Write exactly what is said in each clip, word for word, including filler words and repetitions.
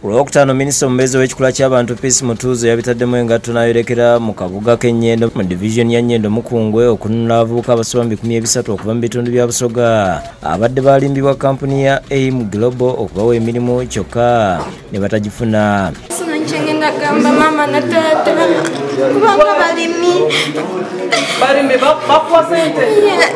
Olwokutaano minisita omubeezi w'ekikula ky'abantu Peace Mutuuzo yabitaddemu engatto n'ayorekera mu kabuga k'Ennyendo mu division ya Nnyendo Mukungwe okununula abavubuka abasoba mu bikumi ebisatu okuva mu bitundu bya Busoga abadde baalimbibwa kampuni ya AIM Global okubawa emirimu kyokka ne batagifuna. Ngenda gamba mama na tata kubanga balimi balimi bakuwa sente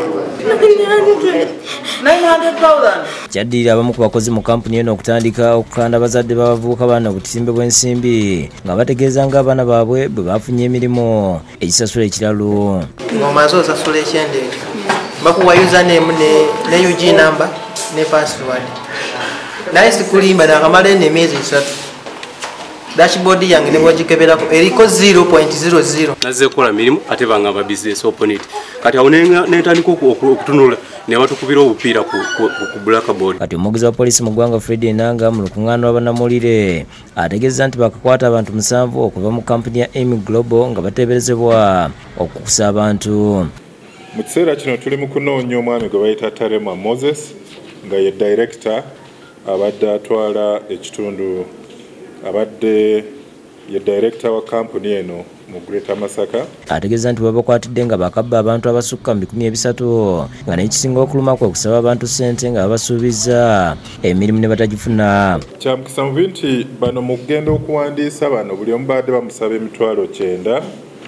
nine hundred thousand. Kyaddirira abamu ku bakozi mu kampuni eno okutandika okukanda abazadde b'abavubuka bano obutimbe bw'ensimbi nga bategeeza ng'abaana baabwe bwe bafunye emirimu ekisasula ekiralu. Ng'omaze osasula ekyende bakuwa username ne U G number ne password naye sikulimba nakamala eno emyezi esatu. Dashboard yange ne bwagikeberako eriko zero point zero zero. Naze kola mirimu ate banga ba business open it. Kati awonenga netandika okutunula ne batukubira obupiira ku ku blackboard. Kati omugezi wa poliisi mu ggwanga Fred Enanga mu lukuŋŋaana lw'abannamawulire ategeeza nti bakakwata abantu musanvu okuva mu kampuni ya AIM Global nga bateeberezebwa okukusa abantu. Mu kiseera kino tuli mu kunoonya omwami gwe bayita Tarema Moses nga ye director abadde atwala ekitundu abadde ye director wa kampuni eno mu Greater Masaka. Ategeeza nti babakwatidde nga bakabba abantu abasukka mu bikumi ebisatu nga n'ekisinga okuluma kwe kusaba abantu ssente nga babasuubiza emirimu ne batagifuna. Kyamukisa mubi nti bano mu kugenda okuwandiisa bano buli omu badde bamusaba emitwalo kyenda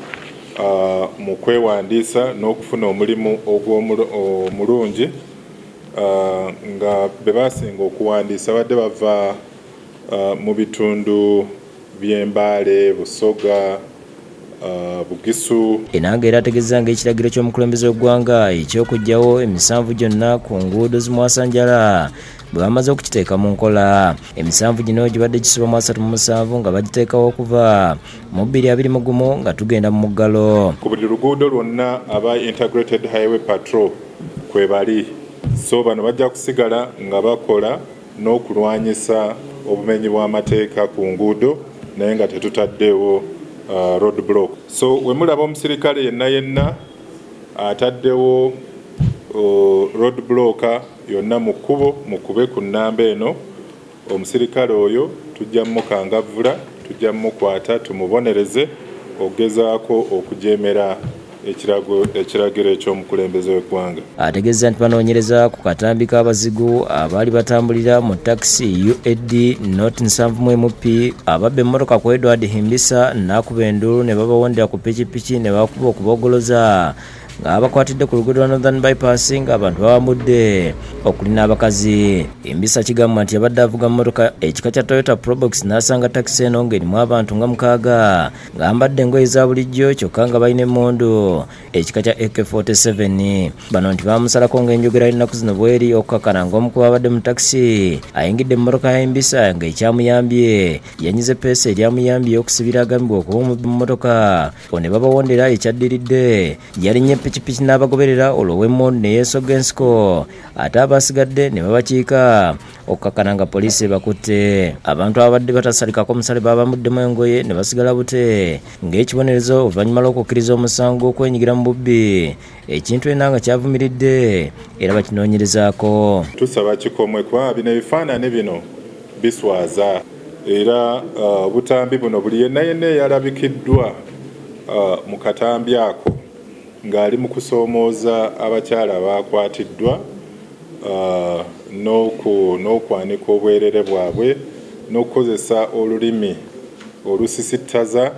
mu kwewandiisa n'okufuna omulimu ogw'omulungi nga be basinga okuwandiisa badde bava Uh, mu bitundu by'Embale, Busoga, uh, Bugisu. Enanga era ategeeza ng'ekiragiro ky'omukulembeze w'eggwanga eky'okuggyawo emisanvu gyonna ku nguudo zimwasanjala bwe bamaze okukiteeka mu nkola. Emisanvu gino gibadde gisoba mu asatu mu musanvu nga bagiteekawo okuva mu bbiri abiri mu gumu nga tugenda mu muggalo. Ku buli luguudo lwonna aba Integrated Highway Patrol kwe bali, so bano bajja kusigala nga bakola n'okulwanyisa obumenyi bw'amateeka ku nguudo naye nga tetutaddewo uh, road block. So we mulaba omusirikale yenna yenna ataddewo uh, road block yonna mu kkubo mukube ku nnamba eno, omusirikale oyo tujja mukangavvula, tujja mukwata tumubonereze okugezaako okujeemera ekiragiro eky'omukulembeze w'eggwanga. Ategeeza nti banoonyereza ku katambi k'abazigu abaali batambulira mu takisi U A D not nsanvu mu emu P ababba emmotoka ku Edward Himbisa n'akuba endulu ne babawondera ku pikipiki ne bakuba okubogoloza nga abakwatidde ku luguudo lwa Northern Bypass nga abantu babamudde okulina abakazi. Himbisa kigamba nti yabadde avuga mmotoka ekika kya Toyota Probox n'asanga takisi eno ng'erimu abantu nga mukaaga ng'ambadde engoye za bulijjo kyokka nga balina emmundu ekika kya A K forty-seven. Bano nti bamusalako ng'enjogera y'ennaku zino bw'eri okukakana ng'omu ku babadde mu takisi ayingidde emmotoka ya Himbisa nga ekyamuyambye yanyize peesa eryamuyambye okusibira agambibwa okuba mu mmotoka ne babawondera ekyaddiridde yalinnya pikipiki n'abagoberera olw'emmondi ne yeesoga ensiko ate abasigadde ne babakiika okukakana nga poliisi bakutte. Abantu abadde batasalikako omusale babamuddemu engoye ne basigala bute ng'ekibonerezo oluvannyuma lw'okukkiriza omusango okwenyigira mu bubbi, ekintu enanga kyavumiridde era bakinoonyerezaako. Tusaba kikomwe kuba bino ebifaananyi bino biswaza era obutambi uh, buno buli yenna yenna eyalabikiddwa uh, mu katambi ako ng'ali mu kusoomooza abakyala bakwatiddwa uh, n'okwanika obwerere bwabwe n'okukozesa olulimi olusisittaza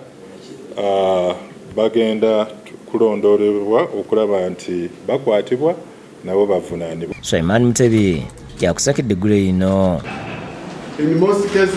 uh, bagenda kulondoolebwa okulaba nti bakwatibwa nabo bavunaanibwa. Sulaiman Mutebi yakusakidde eggulu lino.